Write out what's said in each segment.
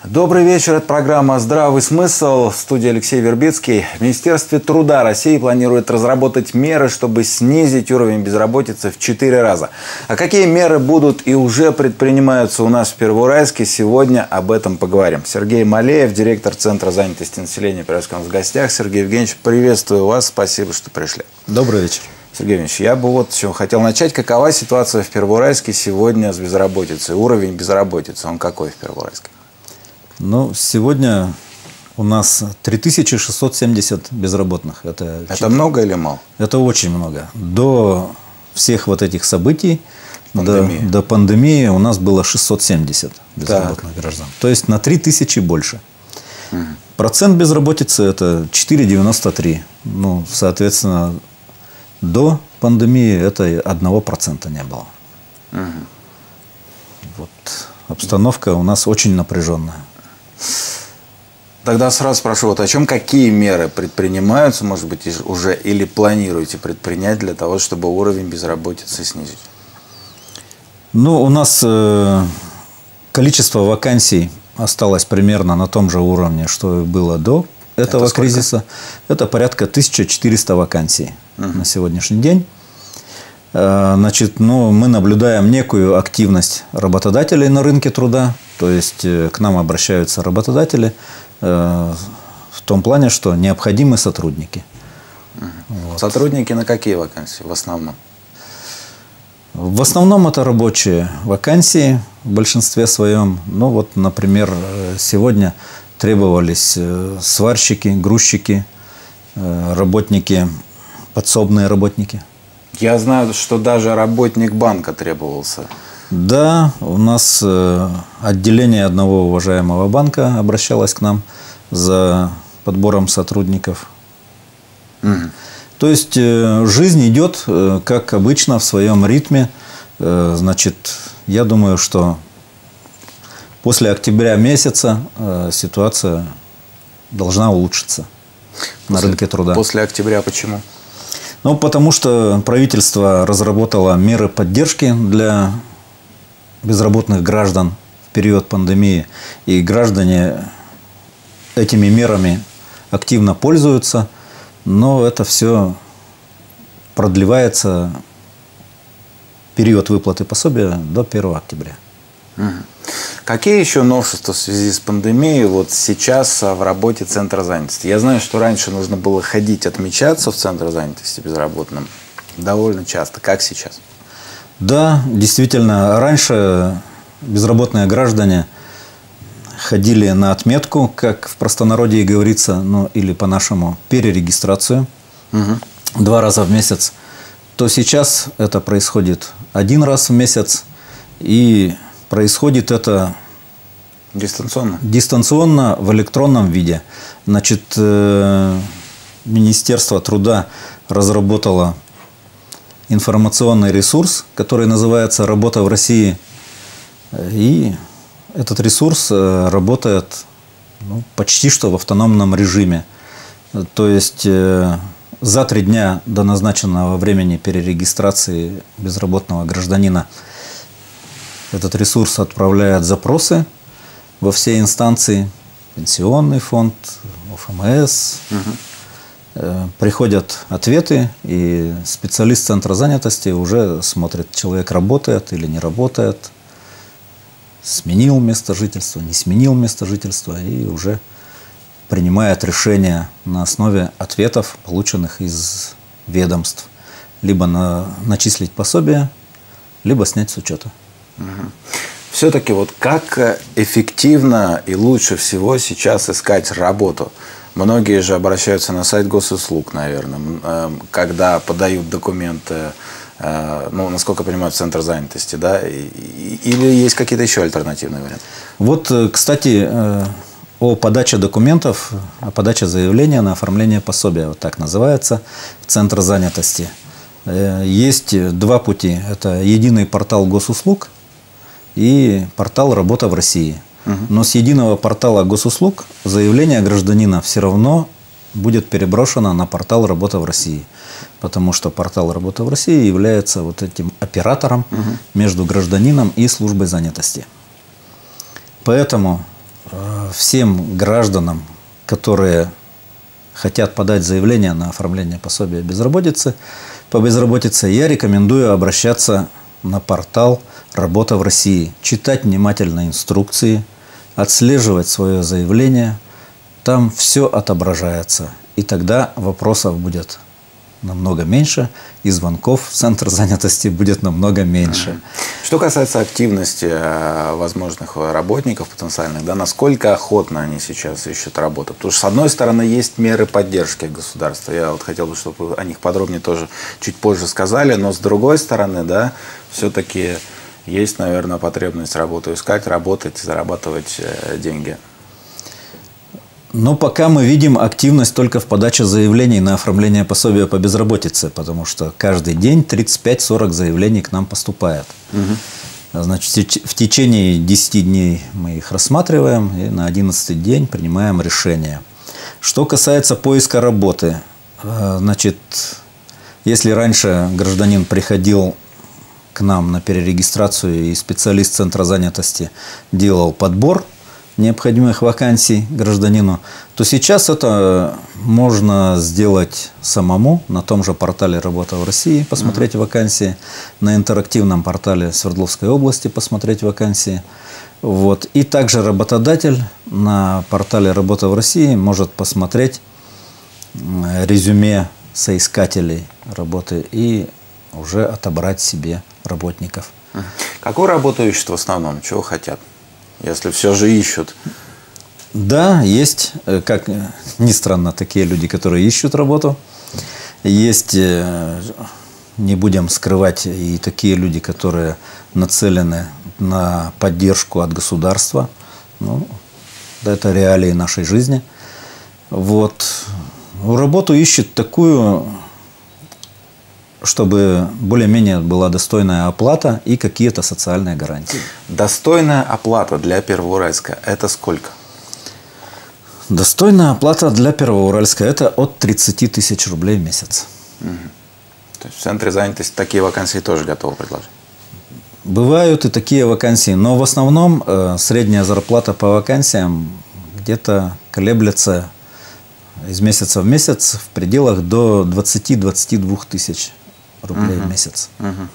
Добрый вечер. Это программа «Здравый смысл». В студии Алексей Вербицкий. В Министерстве труда России планирует разработать меры, чтобы снизить уровень безработицы в 4 раза. А какие меры будут и уже предпринимаются у нас в Первоуральске, сегодня об этом поговорим. Сергей Малеев, директор Центра занятости населения Первоуральска, в гостях. Сергей Евгеньевич, приветствую вас. Спасибо, что пришли. Добрый вечер. Сергей Евгеньевич, я бы вот еще хотел начать. Какова ситуация в Первоуральске сегодня с безработицей? Уровень безработицы, он какой в Первоуральске? Ну, сегодня у нас 3670 безработных. Это много или мало? Это очень много. До всех вот этих событий, до пандемии у нас было 670 безработных граждан. То есть на 3000 больше. Процент безработицы – это 4,93. Ну, соответственно, до пандемии это 1% не было. Вот. Обстановка у нас очень напряженная. Тогда сразу спрошу, вот о чем, какие меры предпринимаются, может быть, уже или планируете предпринять для того, чтобы уровень безработицы снизить? Ну, у нас количество вакансий осталось примерно на том же уровне, что и было до этого кризиса. Это порядка 1400 вакансий на сегодняшний день. Значит, ну, мы наблюдаем некую активность работодателей на рынке труда. То есть к нам обращаются работодатели в том плане, что необходимы сотрудники. Вот. Сотрудники на какие вакансии в основном? В основном это рабочие вакансии в большинстве своем. Ну вот, например, сегодня требовались сварщики, грузчики, работники, подсобные работники. Я знаю, что даже работник банка требовался. Да, у нас отделение одного уважаемого банка обращалось к нам за подбором сотрудников. То есть жизнь идет, как обычно, в своем ритме. Значит, я думаю, что после октября месяца ситуация должна улучшиться на рынке труда. После октября почему? Ну, потому что правительство разработало меры поддержки для безработных граждан в период пандемии. И граждане этими мерами активно пользуются. Но это все продлевается, период выплаты пособия, до 1 октября. Какие еще новшества в связи с пандемией вот сейчас в работе Центра занятости? Я знаю, что раньше нужно было ходить отмечаться в Центр занятости безработным довольно часто. Как сейчас? Да, действительно, раньше безработные граждане ходили на отметку, как в простонародье говорится, ну или по-нашему перерегистрацию 2 раза в месяц. То сейчас это происходит 1 раз в месяц, и происходит это дистанционно в электронном виде. Значит, Министерство труда разработало информационный ресурс, который называется «Работа в России». И этот ресурс работает почти что в автономном режиме. То есть за 3 дня до назначенного времени перерегистрации безработного гражданина этот ресурс отправляет запросы во все инстанции, пенсионный фонд, ОФМС. Приходят ответы, и специалист Центра занятости уже смотрит, человек работает или не работает, сменил место жительства, не сменил место жительства, и уже принимает решение на основе ответов, полученных из ведомств. Либо начислить пособие, либо снять с учета. Все-таки вот как эффективно и лучше всего сейчас искать работу? Многие же обращаются на сайт госуслуг, наверное, когда подают документы, ну, насколько я понимаю, в Центр занятости, да? Или есть какие-то еще альтернативные варианты? Вот, кстати, о подаче документов, о подаче заявления на оформление пособия, вот так называется, в Центр занятости. Есть 2 пути. Это единый портал госуслуг и портал «Работа в России». Но с единого портала госуслуг заявление гражданина все равно будет переброшено на портал «Работа в России». Потому что портал «Работа в России» является вот этим оператором между гражданином и службой занятости. Поэтому всем гражданам, которые хотят подать заявление на оформление пособия по безработице, я рекомендую обращаться на портал «Работа в России», читать внимательно инструкции, отслеживать свое заявление. Там все отображается. И тогда вопросов будет намного меньше, и звонков в Центр занятости будет намного меньше. Что касается активности возможных работников потенциальных, да, насколько охотно они сейчас ищут работу? Потому что, с одной стороны, есть меры поддержки государства. Я вот хотел бы, чтобы вы о них подробнее тоже чуть позже сказали. Но с другой стороны, да, все-таки есть, наверное, потребность работу искать, работать, зарабатывать деньги. Но пока мы видим активность только в подаче заявлений на оформление пособия по безработице, потому что каждый день 35-40 заявлений к нам поступает. Значит, в течение 10 дней мы их рассматриваем и на 11-й день принимаем решение. Что касается поиска работы, значит, если раньше гражданин приходил к нам на перерегистрацию и специалист Центра занятости делал подбор необходимых вакансий гражданину, то сейчас это можно сделать самому на том же портале «Работа в России», посмотреть вакансии, на интерактивном портале Свердловской области посмотреть вакансии. Вот. И также работодатель на портале «Работа в России» может посмотреть резюме соискателей работы и уже отобрать себе работников. Какую работу ищут в основном? Чего хотят? Если все же ищут. Да, есть, как ни странно, такие люди, которые ищут работу. Есть, не будем скрывать, и такие люди, которые нацелены на поддержку от государства. Ну, это реалии нашей жизни. Вот. Работу ищут такую, чтобы более-менее была достойная оплата и какие-то социальные гарантии. Достойная оплата для Первоуральска – это сколько? Достойная оплата для Первоуральска – это от 30 тысяч рублей в месяц. То есть в Центре занятости такие вакансии тоже готовы предложить? Бывают и такие вакансии, но в основном средняя зарплата по вакансиям где-то колеблется из месяца в месяц в пределах до 20-22 тысяч рублей в месяц.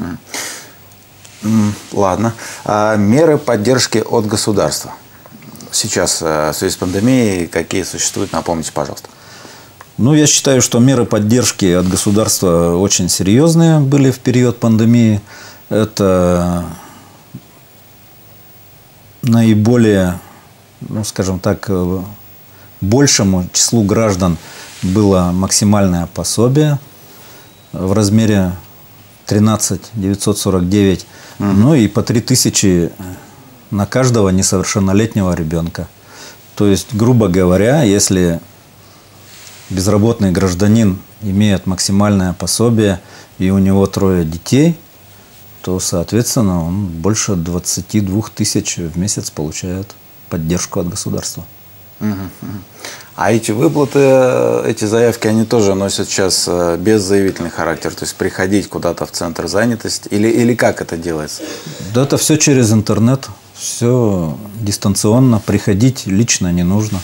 Ладно. А меры поддержки от государства сейчас в связи с пандемией какие существуют? Напомните, пожалуйста. Ну, я считаю, что меры поддержки от государства очень серьезные были в период пандемии. Это наиболее, ну, скажем так, большему числу граждан было максимальное пособие в размере 13 949, ну и по 3000 на каждого несовершеннолетнего ребенка. То есть, грубо говоря, если безработный гражданин имеет максимальное пособие и у него 3 детей, то, соответственно, он больше 22 тысяч в месяц получает поддержку от государства. А эти выплаты, эти заявки, они тоже носят сейчас беззаявительный характер? То есть приходить куда-то в Центр занятости? Или как это делается? Да, это все через интернет, все дистанционно. Приходить лично не нужно.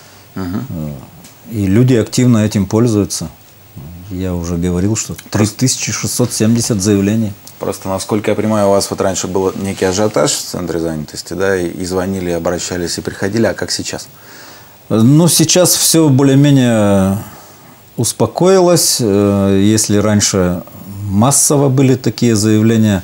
И люди активно этим пользуются. Я уже говорил, что 3670 заявлений. Просто, насколько я понимаю, у вас вот раньше был некий ажиотаж в Центре занятости, да, и звонили, обращались и приходили, а как сейчас? Ну, сейчас все более-менее успокоилось. Если раньше массово были такие заявления,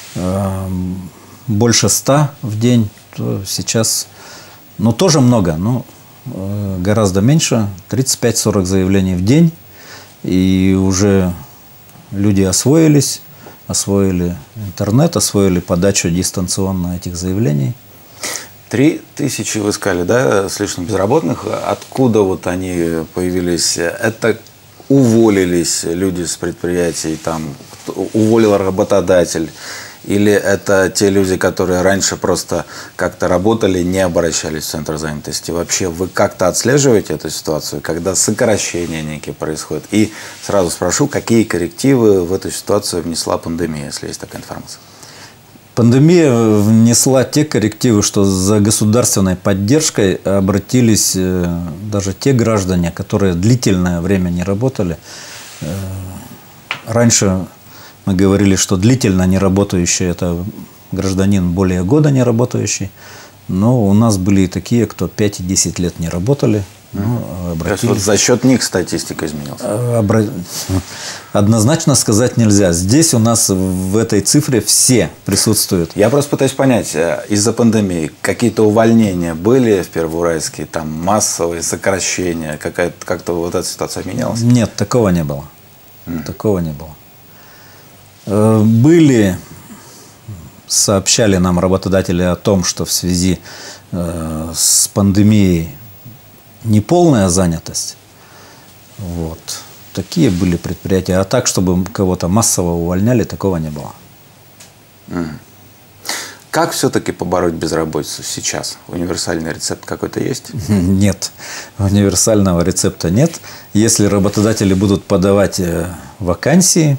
больше 100 в день, то сейчас, ну, тоже много, но гораздо меньше, 35-40 заявлений в день. И уже люди освоили интернет, освоили подачу дистанционно этих заявлений. 3000 вы сказали, да, с лишним безработных. Откуда вот они появились? Это уволились люди с предприятий, там, уволил работодатель? Или это те люди, которые раньше просто как-то работали, не обращались в Центр занятости? Вообще вы как-то отслеживаете эту ситуацию, когда сокращения некие происходят? И сразу спрошу, какие коррективы в эту ситуацию внесла пандемия, если есть такая информация? Пандемия внесла те коррективы, что за государственной поддержкой обратились даже те граждане, которые длительное время не работали. Раньше мы говорили, что длительно не работающий – это гражданин более года не работающий. Но у нас были и такие, кто 5 и 10 лет не работали. То есть вот за счет них статистика изменилась? Однозначно сказать нельзя. Здесь у нас в этой цифре все присутствуют. Я просто пытаюсь понять, из-за пандемии какие-то увольнения были в Первоуральске, там массовые сокращения, как-то вот эта ситуация менялась? Нет, такого не было. Такого не было. Были, сообщали нам работодатели о том, что в связи с пандемией неполная занятость. Вот. Такие были предприятия. А так, чтобы кого-то массово увольняли, такого не было. Как все-таки побороть безработицу сейчас? Универсальный рецепт какой-то есть? Нет. Универсального рецепта нет. Если работодатели будут подавать вакансии,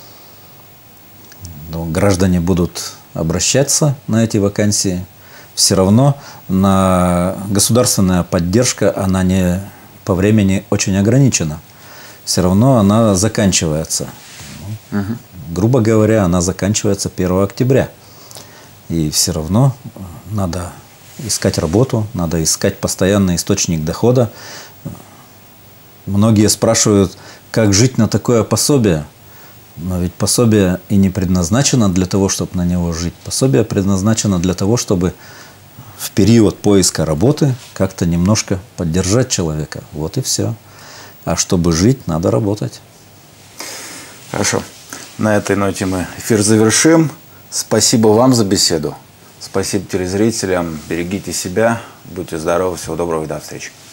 граждане будут обращаться на эти вакансии, все равно государственная поддержка, она не по времени очень ограничена. Все равно она заканчивается. Грубо говоря, она заканчивается 1 октября. И все равно надо искать работу, надо искать постоянный источник дохода. Многие спрашивают, как жить на такое пособие. Но ведь пособие и не предназначено для того, чтобы на него жить. Пособие предназначено для того, чтобы в период поиска работы как-то немножко поддержать человека. Вот и все. А чтобы жить, надо работать. Хорошо. На этой ноте мы эфир завершим. Спасибо вам за беседу. Спасибо телезрителям. Берегите себя. Будьте здоровы. Всего доброго и до встречи.